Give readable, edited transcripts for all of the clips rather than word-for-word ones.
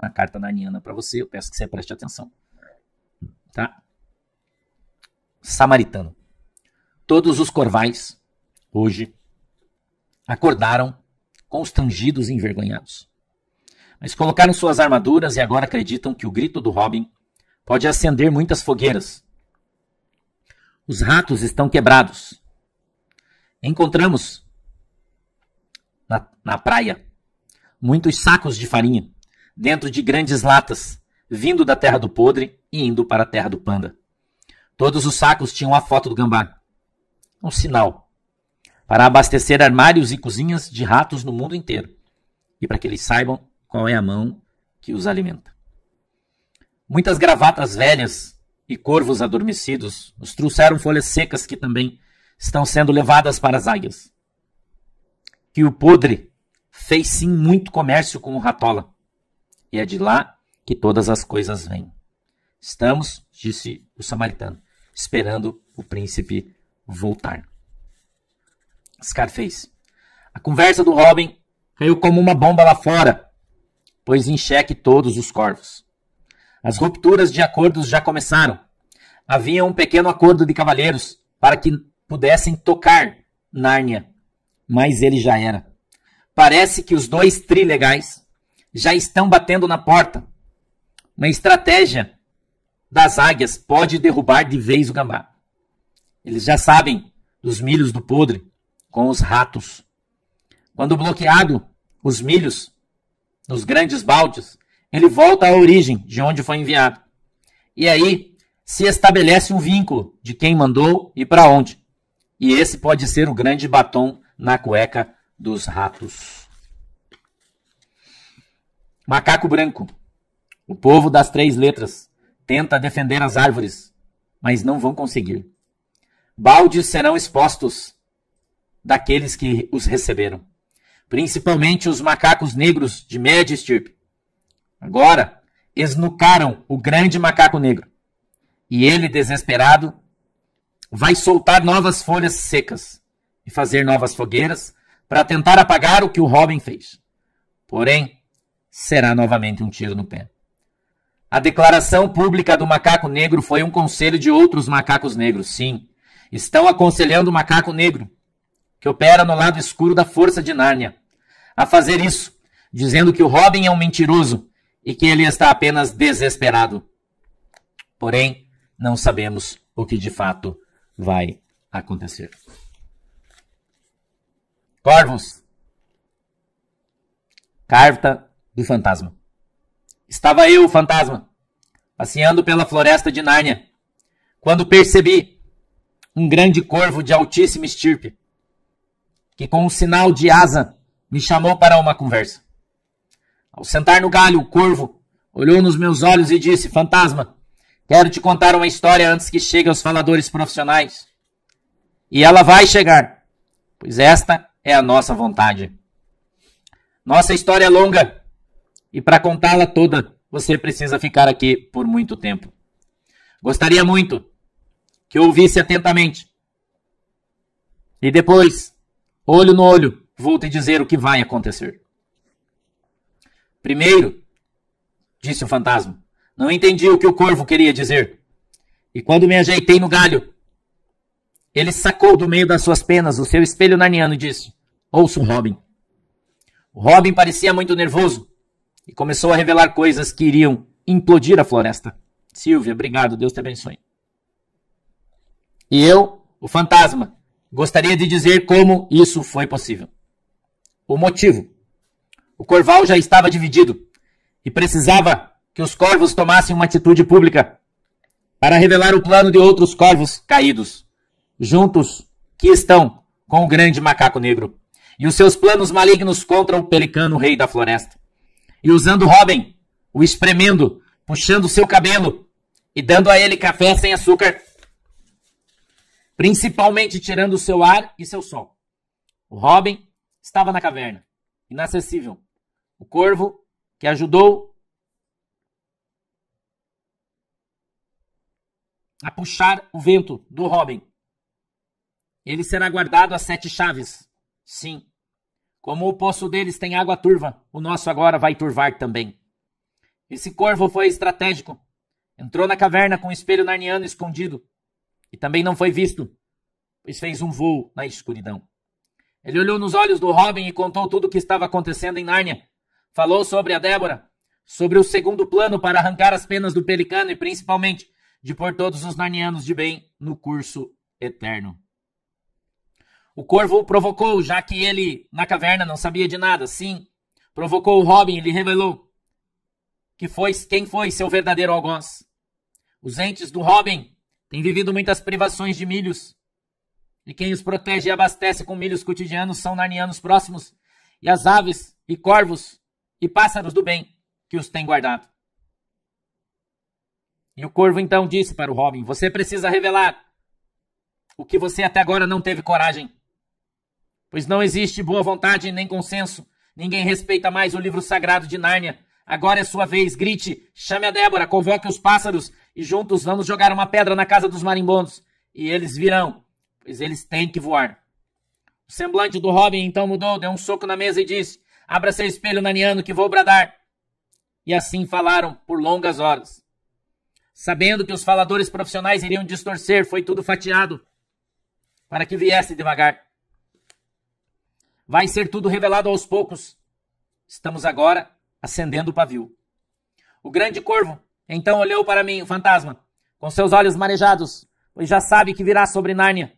uma carta narniana para você, eu peço que você preste atenção. Tá? Samaritano. Todos os corvais, hoje, acordaram constrangidos e envergonhados. Mas colocaram suas armaduras e agora acreditam que o grito do Robin pode acender muitas fogueiras. Os ratos estão quebrados. Encontramos na praia muitos sacos de farinha dentro de grandes latas, vindo da terra do podre e indo para a terra do panda. Todos os sacos tinham a foto do gambá. Um sinal para abastecer armários e cozinhas de ratos no mundo inteiro e para que eles saibam qual é a mão que os alimenta. Muitas gravatas velhas e corvos adormecidos nos trouxeram folhas secas que também estão sendo levadas para as águias. Que o podre fez sim muito comércio com o ratola, e é de lá que todas as coisas vêm. Estamos, disse o samaritano, esperando o príncipe voltar. Scarface. A conversa do Robin caiu como uma bomba lá fora, pôs em xeque todos os corvos. As rupturas de acordos já começaram. Havia um pequeno acordo de cavalheiros para que pudessem tocar Nárnia, mas ele já era. Parece que os dois trilegais já estão batendo na porta. Uma estratégia das águias pode derrubar de vez o gambá. Eles já sabem dos milhos do podre com os ratos. Quando bloqueado os milhos nos grandes baldes, ele volta à origem de onde foi enviado. E aí se estabelece um vínculo de quem mandou e para onde. E esse pode ser o grande batom na cueca dos ratos. Macaco branco. O povo das 3 letras tenta defender as árvores, mas não vão conseguir. Baldes serão expostos daqueles que os receberam, principalmente os macacos negros de média estirpe. Agora, esnucaram o grande macaco negro, e ele, desesperado, vai soltar novas folhas secas e fazer novas fogueiras para tentar apagar o que o Robin fez. Porém, será novamente um tiro no pé. A declaração pública do macaco negro foi um conselho de outros macacos negros. Sim, estão aconselhando o macaco negro, que opera no lado escuro da força de Nárnia, a fazer isso, dizendo que o Robin é um mentiroso e que ele está apenas desesperado. Porém, não sabemos o que de fato vai acontecer. Corvos. Carta do fantasma. Estava eu, o fantasma, passeando pela floresta de Nárnia, quando percebi um grande corvo de altíssima estirpe, que com um sinal de asa me chamou para uma conversa. Ao sentar no galho, o corvo olhou nos meus olhos e disse: Fantasma, quero te contar uma história antes que chegue aos faladores profissionais. E ela vai chegar, pois esta é a nossa vontade. Nossa história é longa, e para contá-la toda, você precisa ficar aqui por muito tempo. Gostaria muito que ouvisse atentamente. E depois, olho no olho, vou te dizer o que vai acontecer. Primeiro, disse o fantasma, não entendi o que o corvo queria dizer. E quando me ajeitei no galho, ele sacou do meio das suas penas o seu espelho narniano e disse: ouça o Robin. O Robin parecia muito nervoso e começou a revelar coisas que iriam implodir a floresta. Silvia, obrigado, Deus te abençoe. E eu, o fantasma, gostaria de dizer como isso foi possível. O motivo. O corval já estava dividido e precisava que os corvos tomassem uma atitude pública para revelar o plano de outros corvos caídos, juntos que estão com o grande macaco negro e os seus planos malignos contra o pelicano rei da floresta. E usando Robin, o espremendo, puxando seu cabelo e dando a ele café sem açúcar, principalmente tirando seu ar e seu sol. O Robin estava na caverna, inacessível. O corvo, que ajudou a puxar o vento do Robin, ele será guardado às 7 chaves. Sim. Como o poço deles tem água turva, o nosso agora vai turvar também. Esse corvo foi estratégico. Entrou na caverna com o espelho narniano escondido. E também não foi visto, pois fez um voo na escuridão. Ele olhou nos olhos do Robin e contou tudo o que estava acontecendo em Nárnia. Falou sobre a Débora, sobre o segundo plano para arrancar as penas do Pelicano e, principalmente, de pôr todos os narnianos de bem no curso eterno. O corvo o provocou, já que ele, na caverna, não sabia de nada. Sim, provocou o Robin e lhe revelou quem foi seu verdadeiro algoz. Os entes do Robin têm vivido muitas privações de milhos. E quem os protege e abastece com milhos cotidianos são narnianos próximos e as aves e corvos e pássaros do bem que os têm guardado. E o corvo então disse para o Robin: você precisa revelar o que você até agora não teve coragem. Pois não existe boa vontade nem consenso. Ninguém respeita mais o livro sagrado de Nárnia. Agora é sua vez. Grite, chame a Débora, convoque os pássaros e juntos vamos jogar uma pedra na casa dos marimbondos. E eles virão, pois eles têm que voar. O semblante do Robin então mudou, deu um soco na mesa e disse: abra seu espelho narniano que vou bradar. E assim falaram por longas horas. Sabendo que os faladores profissionais iriam distorcer, foi tudo fatiado para que viesse devagar. Vai ser tudo revelado aos poucos. Estamos agora acendendo o pavio. O grande corvo então olhou para mim, o fantasma, com seus olhos marejados, pois já sabe que virá sobre Nárnia.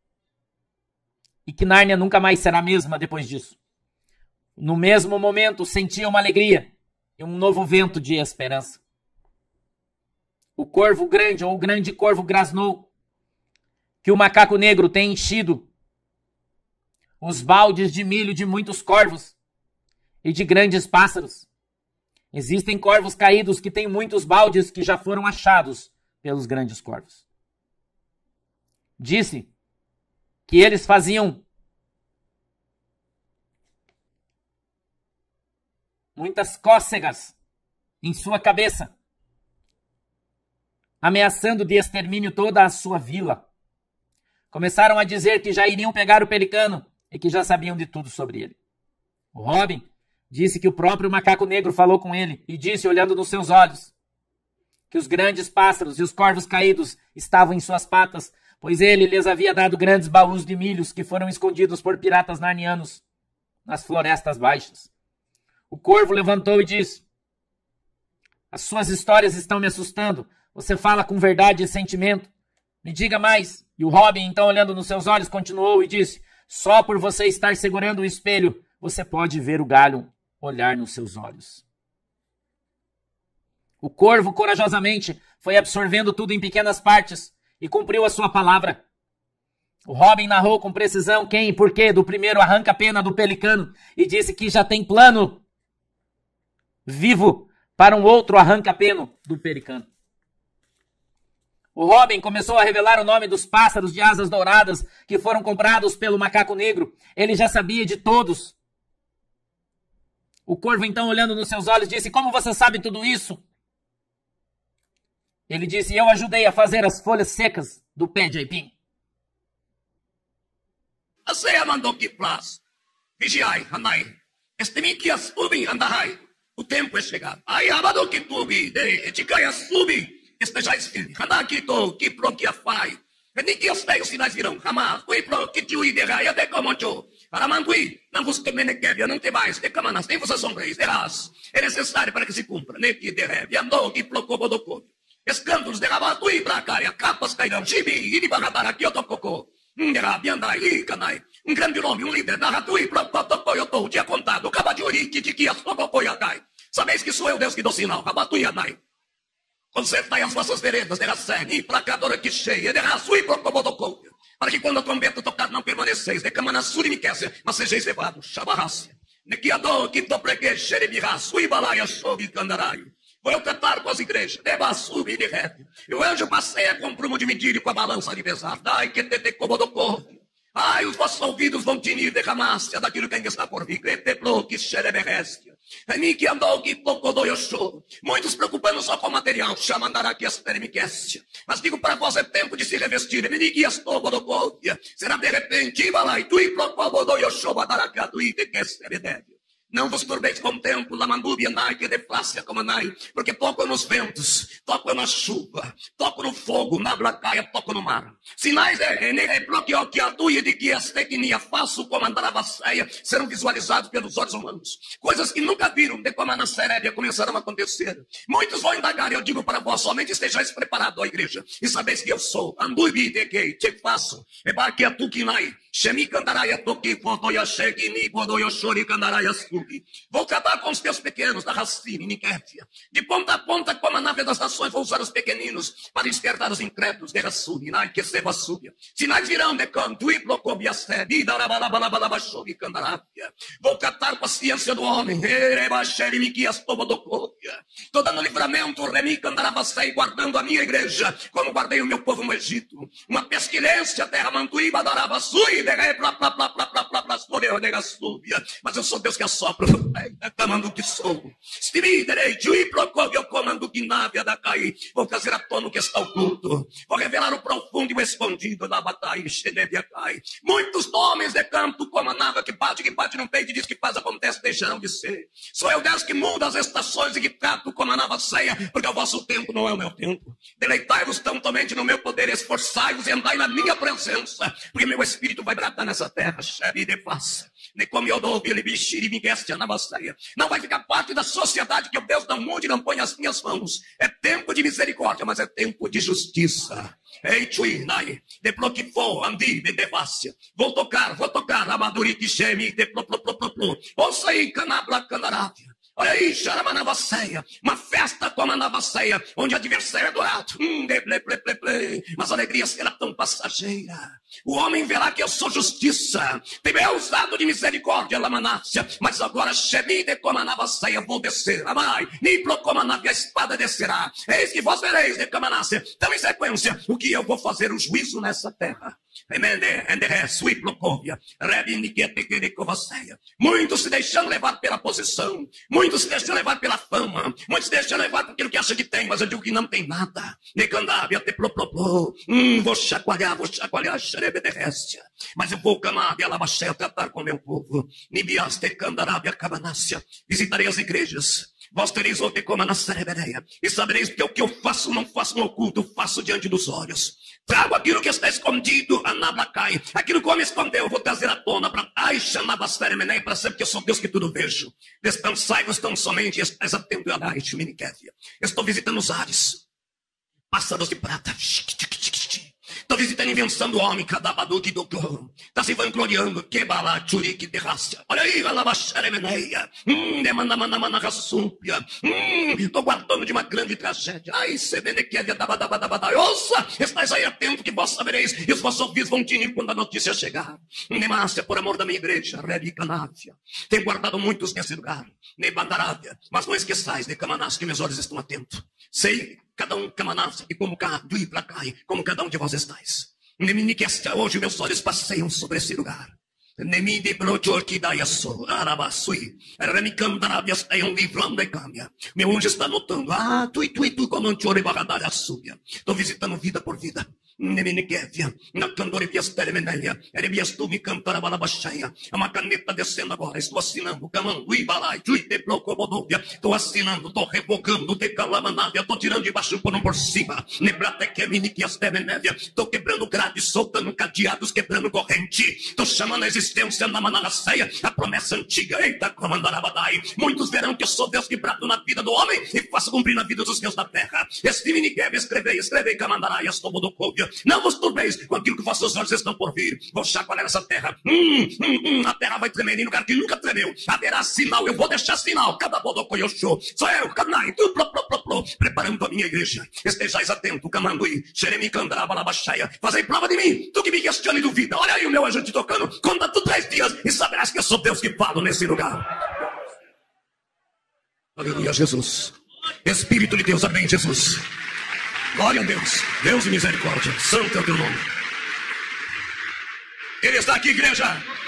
E que Nárnia nunca mais será a mesma depois disso. No mesmo momento, sentia uma alegria e um novo vento de esperança. O corvo grande, ou o grande corvo, grasnou que o macaco negro tem enchido os baldes de milho de muitos corvos e de grandes pássaros. Existem corvos caídos que têm muitos baldes que já foram achados pelos grandes corvos. Disse que eles faziam muitas cócegas em sua cabeça, ameaçando de extermínio toda a sua vila. Começaram a dizer que já iriam pegar o Pelicano e que já sabiam de tudo sobre ele. O Robin disse que o próprio macaco negro falou com ele e disse, olhando nos seus olhos, que os grandes pássaros e os corvos caídos estavam em suas patas, pois ele lhes havia dado grandes baús de milhos que foram escondidos por piratas narnianos nas florestas baixas. O corvo levantou e disse: as suas histórias estão me assustando. Você fala com verdade e sentimento. Me diga mais. E o Robin, então, olhando nos seus olhos, continuou e disse: só por você estar segurando o espelho, você pode ver o galho olhar nos seus olhos. O corvo, corajosamente, foi absorvendo tudo em pequenas partes e cumpriu a sua palavra. O Robin narrou com precisão quem e porquê do primeiro arranca-pena do Pelicano e disse que já tem plano vivo para um outro arranca-pena do Pelicano. O Robin começou a revelar o nome dos pássaros de asas douradas que foram comprados pelo macaco negro. Ele já sabia de todos. O corvo, então, olhando nos seus olhos, disse: como você sabe tudo isso? Ele disse: eu ajudei a fazer as folhas secas do pé de aipim. Asea mandou que plas. Vigiai, andai. Estemiquias ubim andai. O tempo é chegado. Ai, abado que tubi, de eticaias subi. Estejais filho. Andakito, que pro que fai. Veniquias veio sinais virão. Jamás. Ui pro que tiu e derraia de comoncho. Aramandui, não vos temenekevia, não te mais, de camanas, nem vos assombreis, terás. É necessário para que se cumpra, ne que derreve, andou que procobodocô. Escândalos derrabados, ui bracaria, capas cairão, chibi, e de barradara, que eu tococô. Derrabe, andai, e canai. Um grande nome, um líder, narratui, procotocô, eu tô, o dia contado, cabadiuri, kitiquias, tococô, yacai. Sabeis que sou eu Deus que dou sinal, rabatui, anai. Consertai as vossas veredas, derracene, e placadora que cheia, derraçui, procobodocô. Para que quando a trombeta tocar não permaneceis, decamana surimiquécia, mas sejais levados, chabarrácia. Nequiador, que topregue, xerebirraço, ibalaia, soube, candaraio. Vou eu cantar com as igrejas, deba subir de rap. E o anjo passeia com o prumo de medir e com a balança de pesar. Dai que te comodocô. Ai, os vossos ouvidos vão tinir de ramácia daquilo que ainda está por vir. Creteplo, que xereberréstia. Ani que andou, que tocodô, eu choro. Muitos preocupando só com o material, chamandará que as permiquéstia. Mas digo para vós, é tempo de se revestir. Meniguias tocodocópia. Será de repente, ibalai, tui, procobodô, eu choro, adaracatu, e de que seredévia. Não vos turbeis com o tempo, lamandubi, anai, que deflácia, como anai, porque toco nos ventos, toco na chuva, toco no fogo, na blacaia, toco no mar. Sinais de que as tecnia faço comandar a vasseia serão visualizados pelos olhos humanos. Coisas que nunca viram, de como na Sérbia começarão a acontecer. Muitos vão indagar, eu digo para vós, somente estejais preparados, ó igreja, e sabeis que eu sou, andubi, de que te faço, ebarque a tuquinai, Shemi Candaraya Toki, Podoya Shegini, Podoya Shori Candaraya Suki. Vou tratar com os teus pequenos da Racine, Nikéfia. De ponta a ponta, como a nave das nações, vou usar os pequeninos para despertar os incrédulos de Rassuni, Nai que seba súbia. Sinais virão de canto, e blocobia sede, Darabalabalabashori Candarabia. Vou tratar com a ciência do homem, Erebasheri Miquias Tobodocópia. Estou dando livramento, Remi Candarabastei, guardando a minha igreja, como guardei o meu povo no Egito. Uma pestilência, terra Mantuíba, Darabasui. Mas eu sou Deus que assopra, comando que sou. Eu comando que nave da cair. Vou trazer à tona o que está oculto. Vou revelar o profundo e o escondido da batalha. Muitos homens de campo, como a nave que bate no peito e diz que faz acontece, deixarão de ser. Sou eu Deus que muda as estações e que trato como a nava ceia, porque o vosso tempo não é o meu tempo. Deleitai-vos tão-somente no meu poder, esforçai-vos e andai na minha presença, porque meu espírito vai bradar nessa terra, chefe de face. Não vai ficar parte da sociedade que o Deus não mude e não põe as minhas mãos. É tempo de misericórdia, mas é tempo de justiça. Ei, Chuinai, de Ploquifo, Andi, de Devácia. Vou tocar, Amaduriki, Shemi, de Ploploploplo. Ouça aí, Canabla, Canarávia. Olha aí, Xaramanavaceia, uma festa como a Navaceia, onde o adversário é adorado. Mas a alegria será tão passageira. O homem verá que eu sou justiça. Tem usado de misericórdia, Lamanácia. Mas agora, Shemide como a Navaceia, vou descer. Amai, Niplo como a nave, a espada descerá. Eis que vós vereis, de Camanácia. Então, em sequência, o que eu vou fazer, o juízo nessa terra. Muitos se deixando levar pela posição, muitos se deixando levar pela fama, muitos se deixando levar por aquilo que acha que tem, mas eu digo que não tem nada. Vou chacoalhar, xerebederécia. Mas eu vou camar e alabaxé tratar com meu povo. Nibiaste candarábia cabanácia. Visitarei as igrejas. Vós tereis outra como na cerebereia. E sabereis que o que eu faço, não faço no oculto, faço diante dos olhos. Trago aquilo que está escondido, Anabacai. Aquilo que o homem escondeu, eu vou trazer à tona para Aisha, Nabasteremeneia, para saber que eu sou Deus que tudo vejo. Descansai-vos tão somente, estáis atento a Aisha, Miniquévia. Estou visitando os ares, pássaros de prata. Estou visitando a invenção do homem, Cadabaduque do Cloro. Está se vangloriando, Quebala, Tchurique de Rácia. Olha aí, Alabaxeremeneia. Rassúmpia. Estou guardando de uma grande tragédia. Ai, Sebenequévia, Dabadabadabadai. Ouça, estáis aí atento que vós sabereis, e os vossos ouvidos vão tinir quando a notícia chegar. Nemácia, por amor da minha igreja, Rebi Canávia. Tenho guardado muitos nesse lugar, Nebandarábia. Mas não esqueçais de Camanás, que meus olhos estão atentos. Sei, cada um Camanás, e como cá, do ir para cá, como cada um de vós estáis. Hoje meus olhos passeiam sobre esse lugar. Nemide brochorquidaiaço, arabasui, remicandarábias é um livrão de câmbia. Meu anjo está notando, tu, como antiore barradalha súbia. Estou visitando vida por vida. Neminiquévia, na candoribias teremenéia, erebias tu me cantará balabaxaia. É uma caneta descendo agora, estou assinando, camando, ibalai, tuite, blocobodóvia. Estou assinando, estou revogando, decalamanávia, estou tirando de baixo por cima. Nebratequeminiquias teremenéia, estou quebrando grades, soltando cadeados, quebrando corrente. Estou chamando a existência na manaraceia, a promessa antiga, eita, comandarabadai. Muitos verão que eu sou Deus que brado na vida do homem e faço cumprir na vida dos meus da terra. Este miniqueve, escrevei, camandaraias, tobodocóvia. Não vos turbeis com aquilo que vossos olhos estão por vir. Vou chacoalhar essa terra. A terra vai tremer em lugar que nunca tremeu. Haverá sinal, eu vou deixar sinal. Cada bodocoioxô. Sou eu, canai, preparando a minha igreja. Estejais atento, camanduí, xeremicandaraba, labaxaia. Fazei prova de mim, tu que me questiona e duvida. Olha aí o meu anjo te tocando. Conta tu 3 dias e saberás que eu sou Deus que falo nesse lugar. Aleluia, Jesus. Espírito de Deus, amém, Jesus. Glória a Deus, Deus e misericórdia, santo é o teu nome. Ele está aqui, igreja.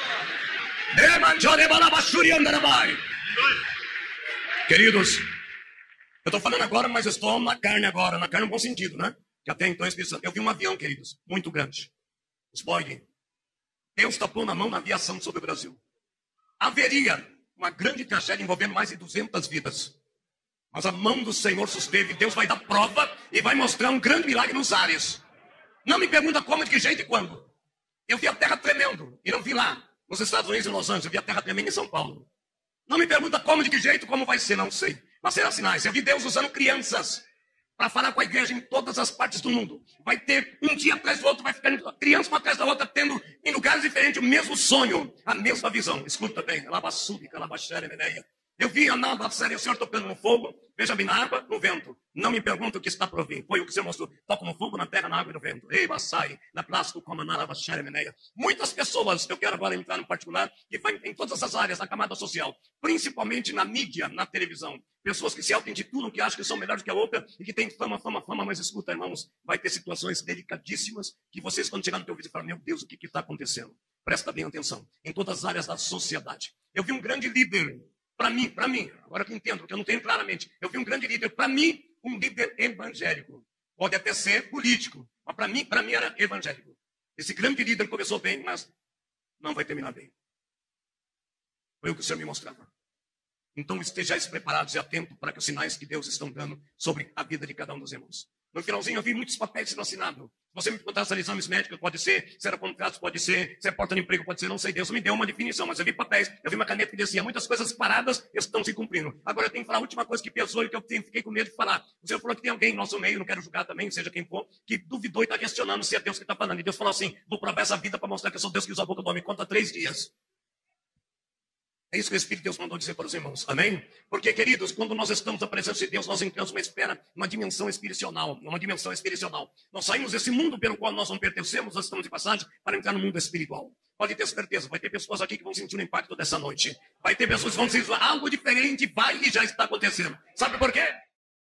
Queridos, eu estou falando agora, mas eu estou na carne agora, na carne no bom sentido, né? Que até então eu vi um avião, queridos, muito grande. Os Boeing. Deus tapou na mão na aviação sobre o Brasil. Haveria uma grande tragédia envolvendo mais de 200 vidas. Mas a mão do Senhor susteve. Deus vai dar prova e vai mostrar um grande milagre nos ares. Não me pergunta como, de que jeito e quando. Eu vi a terra tremendo e não vi lá, nos Estados Unidos, em Los Angeles. Eu vi a terra tremendo em São Paulo. Não me pergunta como, de que jeito, como vai ser, não sei. Mas será sinais. Eu vi Deus usando crianças para falar com a igreja em todas as partes do mundo. Vai ter um dia atrás do outro, vai ficar criança uma atrás da outra, tendo em lugares diferentes o mesmo sonho, a mesma visão. Escuta bem, Labassúbica, Labaxere, Meneia. Eu vi a nada sério, o Senhor tocando no fogo, veja bem, na água, no vento. Não me pergunta o que está por vir. Foi o que o Senhor mostrou. Toca no fogo, na terra, na água e no vento. Ei, Bassai, na plástico, como na Labaxere, Meneia. Muitas pessoas, eu quero agora entrar no particular, que vai em todas as áreas da camada social, principalmente na mídia, na televisão. Pessoas que se auto-intitulam, que acham que são melhores que a outra e que têm fama, mas escuta, irmãos, vai ter situações delicadíssimas que vocês, quando chegar no teu vídeo, falam, meu Deus, o que está acontecendo? Presta bem atenção. Em todas as áreas da sociedade. Eu vi um grande líder, para mim, agora que eu entendo, porque eu não tenho claramente, eu vi um grande líder, para mim, um líder evangélico. Pode até ser político, mas para mim era evangélico. Esse grande líder começou bem, mas não vai terminar bem. Foi o que o Senhor me mostrava. Então estejais preparados e atentos para que os sinais que Deus está dando sobre a vida de cada um dos irmãos. No finalzinho eu vi muitos papéis sendo assinados. Se você me perguntasse exames médicos, pode ser, se era contratos, pode ser, se é porta de emprego, pode ser, não sei. Deus me deu uma definição, mas eu vi papéis, eu vi uma caneta que dizia, muitas coisas paradas estão se cumprindo. Agora eu tenho que falar a última coisa que pesou e que eu fiquei com medo de falar. O Senhor falou que tem alguém em nosso meio, não quero julgar também, seja quem for, que duvidou e está questionando se é Deus que está falando. E Deus falou assim, vou provar essa vida para mostrar que eu sou Deus que usa a boca do homem. Conta 3 dias. É isso que o Espírito de Deus mandou dizer para os irmãos. Amém? Porque, queridos, quando nós estamos na presença de Deus, nós entramos numa esfera, uma dimensão espiritual. Nós saímos desse mundo pelo qual nós não pertencemos, nós estamos de passagem para entrar no mundo espiritual. Pode ter certeza, vai ter pessoas aqui que vão sentir o impacto dessa noite. Vai ter pessoas que vão sentir algo diferente, vai e já está acontecendo. Sabe por quê?